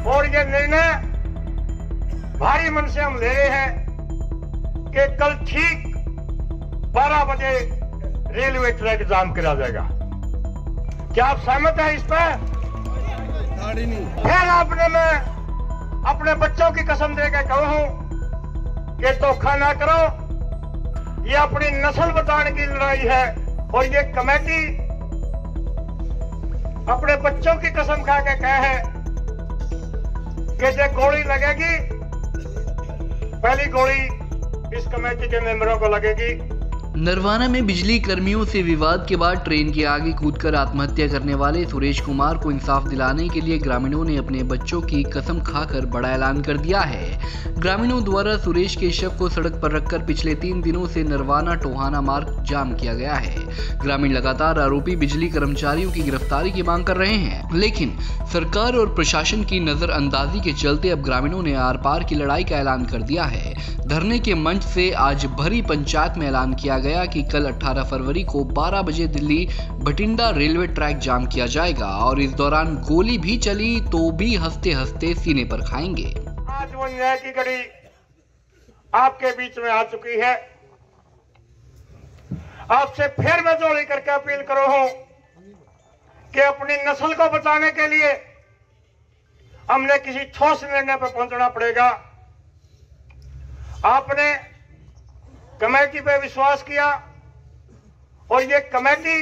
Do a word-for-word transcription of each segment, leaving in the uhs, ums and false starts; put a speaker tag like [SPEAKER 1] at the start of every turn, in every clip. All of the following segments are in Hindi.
[SPEAKER 1] और ये निर्णय भारी मन से हम ले रहे हैं कि कल ठीक बारह बजे रेलवे ट्रैक जाम करा जाएगा। क्या आप सहमत हैं इस पर? फिर आपने मैं अपने बच्चों की कसम दे के कहूं कि धोखा ना करो, ये अपनी नस्ल बचाने की लड़ाई है। और ये कमेटी अपने बच्चों की कसम खा के कहे है कि जो गोली लगेगी, पहली गोली इस कमेटी के मेंबरों को लगेगी।
[SPEAKER 2] नरवाना में बिजली कर्मियों से विवाद के बाद ट्रेन के आगे कूदकर आत्महत्या करने वाले सुरेश कुमार को इंसाफ दिलाने के लिए ग्रामीणों ने अपने बच्चों की कसम खाकर बड़ा ऐलान कर दिया है। ग्रामीणों द्वारा सुरेश के शव को सड़क पर रखकर पिछले तीन दिनों से नरवाना टोहाना मार्ग जाम किया गया है। ग्रामीण लगातार आरोपी बिजली कर्मचारियों की गिरफ्तारी की मांग कर रहे हैं, लेकिन सरकार और प्रशासन की नजरअंदाजी के चलते अब ग्रामीणों ने आर पार की लड़ाई का ऐलान कर दिया है। धरने के मंच से आज भरी पंचायत में ऐलान किया गया कि कल अठारह फरवरी को बारह बजे Delhi Bathinda railway track jam किया जाएगा और इस दौरान गोली भी चली तो भी हंसते हंसते सीने पर खाएंगे।
[SPEAKER 1] आज वो न्याय की घड़ी आपके बीच में आ चुकी है। आपसे फिर मैं जोड़ी करके अपील करो हूं कि अपनी नस्ल को बचाने के लिए हमने किसी ठोस निर्णय पर पहुंचना पड़ेगा। आपने कमेटी पे विश्वास किया और ये कमेटी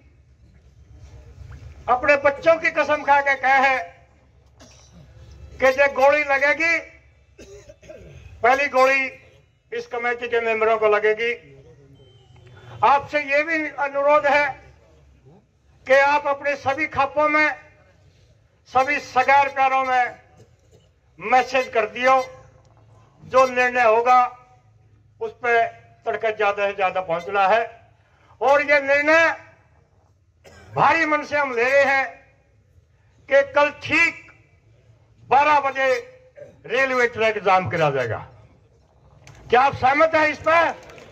[SPEAKER 1] अपने बच्चों की कसम खा के कहे है कि जो गोली लगेगी, पहली गोली इस कमेटी के मेंबरों को लगेगी। आपसे ये भी अनुरोध है कि आप अपने सभी खापों में, सभी सगैर प्यारों में मैसेज कर दियो, जो निर्णय होगा उस पर तड़का ज्यादा से ज्यादा पहुंचना है। और ये निर्णय भारी मन से हम ले रहे हैं कि कल ठीक बारह बजे रेलवे ट्रैक जाम करा जाएगा। क्या आप सहमत हैं इस पर?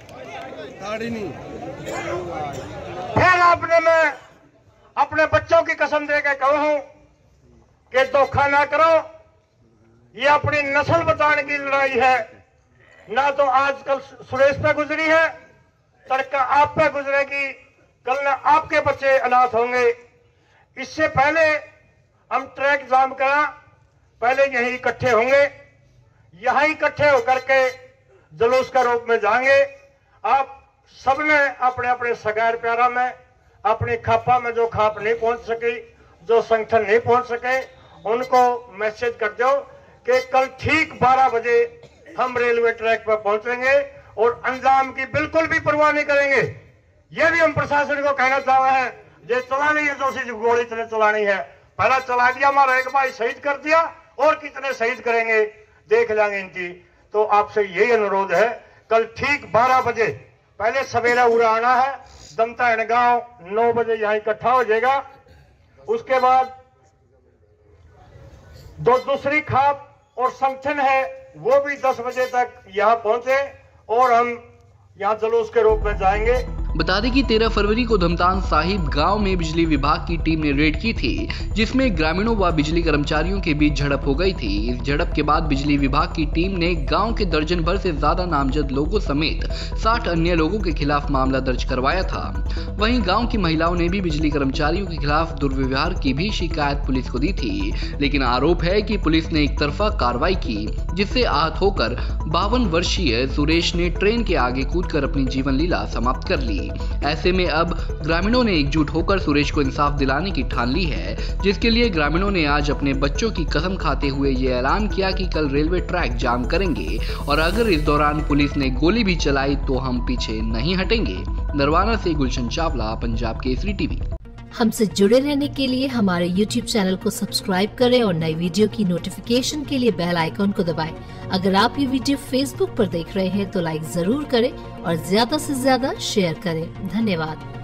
[SPEAKER 1] फिर आपने मैं अपने बच्चों की कसम दे के कहूं कि धोखा ना करो, ये अपनी नस्ल बचाने की लड़ाई है। ना तो आजकल सुरेश पे गुजरी है, तड़का आप पे गुजरेगी, कल ना आपके बच्चे अनाथ होंगे। इससे पहले हम ट्रैक जाम करा, पहले यहीं इकट्ठे होंगे, यहां इकट्ठे होकर के जुलूस का रूप में जाएंगे। आप सबने अपने अपने सगैर प्यारा में, अपनी खापा में जो खाप नहीं पहुंच सकी, जो संगठन नहीं पहुंच सके, उनको मैसेज कर दो कि कल ठीक बारह बजे हम रेलवे ट्रैक पर पहुंचेंगे और अंजाम की बिल्कुल भी परवाह नहीं करेंगे। यह भी हम प्रशासन को कहना चाह रहे हैं, जो चलानी है, जो सी गोली चले चलानी है, पहला चला दिया, हमारा एक भाई शहीद कर दिया, और कितने शहीद करेंगे देख लेंगे इनकी। तो आपसे यही अनुरोध है, कल ठीक बारह बजे, पहले सवेरा उड़ा आना है, दमता गांव नौ बजे यहाँ इकट्ठा हो जाएगा। उसके बाद दो दूसरी खाप और संगठन है, वो भी दस बजे तक यहाँ पहुंचे और हम यहाँ जुलूस के रूप में जाएंगे।
[SPEAKER 2] बता दें कि तेरह फरवरी को धमतान साहिब गांव में बिजली विभाग की टीम ने रेड की थी, जिसमें ग्रामीणों व बिजली कर्मचारियों के बीच झड़प हो गई थी। इस झड़प के बाद बिजली विभाग की टीम ने गांव के दर्जन भर से ज्यादा नामजद लोगों समेत साठ अन्य लोगों के खिलाफ मामला दर्ज करवाया था। वहीं गांव की महिलाओं ने भी बिजली कर्मचारियों के खिलाफ दुर्व्यवहार की भी शिकायत पुलिस को दी थी, लेकिन आरोप है कि पुलिस ने एक तरफा कार्रवाई की, जिससे आहत होकर बावन वर्षीय सुरेश ने ट्रेन के आगे कूदकर अपनी जीवन लीला समाप्त कर ली। ऐसे में अब ग्रामीणों ने एकजुट होकर सुरेश को इंसाफ दिलाने की ठान ली है, जिसके लिए ग्रामीणों ने आज अपने बच्चों की कसम खाते हुए ये ऐलान किया कि कल रेलवे ट्रैक जाम करेंगे और अगर इस दौरान पुलिस ने गोली भी चलाई तो हम पीछे नहीं हटेंगे। नरवाना से गुलशन चावला, पंजाब केसरी टीवी।
[SPEAKER 3] हमसे जुड़े रहने के लिए हमारे यूट्यूब चैनल को सब्सक्राइब करें और नई वीडियो की नोटिफिकेशन के लिए बेल आइकॉन को दबाएं। अगर आप ये वीडियो फेसबुक पर देख रहे हैं तो लाइक जरूर करें और ज्यादा से ज्यादा शेयर करें। धन्यवाद।